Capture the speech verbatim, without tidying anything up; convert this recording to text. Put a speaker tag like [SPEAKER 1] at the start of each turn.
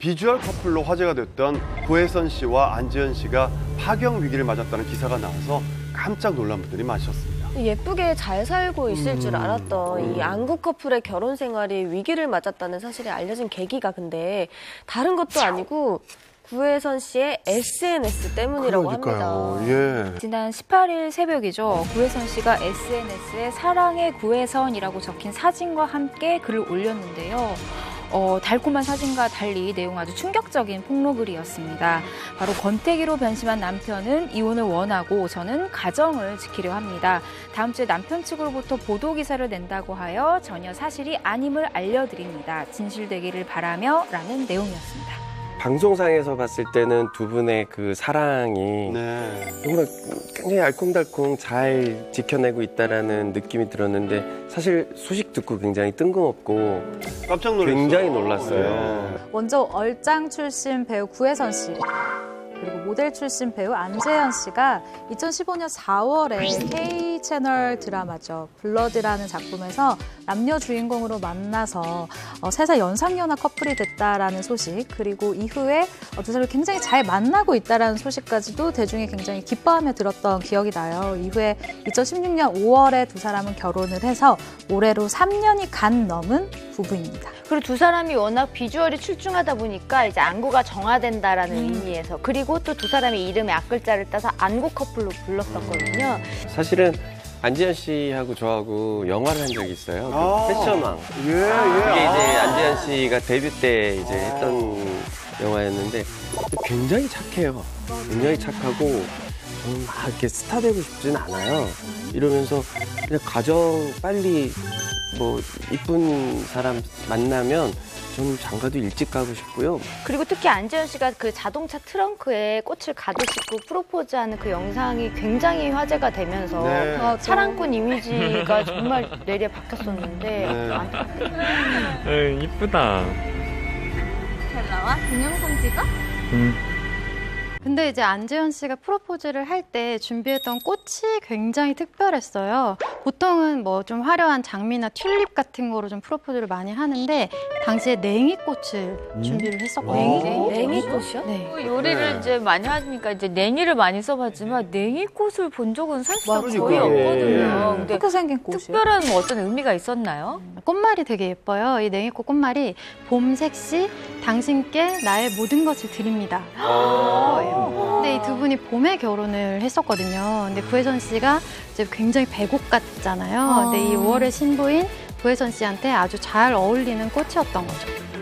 [SPEAKER 1] 비주얼 커플로 화제가 됐던 구혜선 씨와 안지현 씨가 파경 위기를 맞았다는 기사가 나와서 깜짝 놀란 분들이 많으셨습니다.
[SPEAKER 2] 예쁘게 잘 살고 있을
[SPEAKER 1] 음.
[SPEAKER 2] 줄 알았던
[SPEAKER 1] 음.
[SPEAKER 2] 이 안구 커플의 결혼 생활이 위기를 맞았다는 사실이 알려진 계기가 근데 다른 것도 아니고 구혜선 씨의 에스엔에스 때문이라고
[SPEAKER 1] 그러니까요.
[SPEAKER 2] 합니다.
[SPEAKER 1] 예.
[SPEAKER 3] 지난 십팔 일 새벽이죠. 구혜선 씨가 에스엔에스에 사랑의 구혜선이라고 적힌 사진과 함께 글을 올렸는데요. 어, 달콤한 사진과 달리 내용 아주 충격적인 폭로글이었습니다. 바로 권태기로 변심한 남편은 이혼을 원하고 저는 가정을 지키려 합니다. 다음 주에 남편 측으로부터 보도기사를 낸다고 하여 전혀 사실이 아님을 알려드립니다. 진실되기를 바라며 라는 내용이었습니다.
[SPEAKER 4] 방송상에서 봤을 때는 두 분의 그 사랑이
[SPEAKER 1] 네.
[SPEAKER 4] 정말 굉장히 알콩달콩 잘 지켜내고 있다라는 느낌이 들었는데 사실 소식 듣고 굉장히 뜬금없고
[SPEAKER 1] 깜짝 놀랐어요.
[SPEAKER 4] 굉장히 놀랐어요.
[SPEAKER 1] 네.
[SPEAKER 5] 먼저 얼짱 출신 배우 구혜선 씨, 그리고 모델 출신 배우 안재현 씨가 이천십오 년 사월에 K 채널 드라마죠. 블러드라는 작품에서 남녀 주인공으로 만나서 어, 세 살 연상연하 커플이 됐다라는 소식, 그리고 이후에 어, 두 사람을 굉장히 잘 만나고 있다라는 소식까지도 대중이 굉장히 기뻐하며 들었던 기억이 나요. 이후에 이천십육 년 오월에 두 사람은 결혼을 해서 올해로 삼 년이 간 넘은 부부입니다.
[SPEAKER 6] 그리고 두 사람이 워낙 비주얼이 출중하다 보니까 이제 안구가 정화된다라는 음. 의미에서, 그리고 또 두 사람이 이름에 앞글자를 따서 안구 커플로 불렀었거든요.
[SPEAKER 4] 사실은 안지현 씨하고 저하고 영화를 한 적이 있어요. 그
[SPEAKER 1] 아.
[SPEAKER 4] 패션왕.
[SPEAKER 1] 예, 예.
[SPEAKER 4] 그게 이제
[SPEAKER 1] 아.
[SPEAKER 4] 안지현 씨가 데뷔 때 이제 했던 영화였는데 굉장히 착해요. 굉장히 착하고 저는 막 이렇게 스타 되고 싶지는 않아요. 이러면서 그냥 가정 빨리 뭐 이쁜 사람 만나면 저는 장가도 일찍 가고 싶고요.
[SPEAKER 6] 그리고 특히 안지현 씨가 그 자동차 트렁크에 꽃을 가득 싣고 프로포즈하는 그 영상이 굉장히 화제가 되면서
[SPEAKER 1] 네.
[SPEAKER 6] 사랑꾼 이미지가 정말 뇌리에 박혔었는데
[SPEAKER 1] 네.
[SPEAKER 6] 안타깝게.
[SPEAKER 7] 에이, 이쁘다.
[SPEAKER 5] 잘 나와? 동영상 찍어?
[SPEAKER 7] 음.
[SPEAKER 8] 근데 이제 안재현 씨가 프로포즈를 할 때 준비했던 꽃이 굉장히 특별했어요. 보통은 뭐 좀 화려한 장미나 튤립 같은 거로 좀 프로포즈를 많이 하는데 당시에 냉이꽃을
[SPEAKER 7] 음?
[SPEAKER 8] 준비를 했었거든요.
[SPEAKER 2] 냉이꽃이요?
[SPEAKER 8] 네.
[SPEAKER 9] 요리를
[SPEAKER 1] 네.
[SPEAKER 9] 이제 많이 하니까 이제 냉이를 많이 써봤지만 냉이꽃을 본 적은 사실상
[SPEAKER 1] 맞아요.
[SPEAKER 9] 거의 없거든요.
[SPEAKER 1] 예.
[SPEAKER 9] 근데
[SPEAKER 5] 그렇게 생긴 꽃이요.
[SPEAKER 9] 특별한 뭐 어떤 의미가 있었나요?
[SPEAKER 8] 꽃말이 되게 예뻐요. 이 냉이꽃 꽃말이 봄 색시 당신께 나의 모든 것을 드립니다. 근데 이 두 분이 봄에 결혼을 했었거든요. 근데 구혜선 씨가 이제 굉장히 백옥 같잖아요. 근데 이 오월의 신부인 구혜선 씨한테 아주 잘 어울리는 꽃이었던 거죠.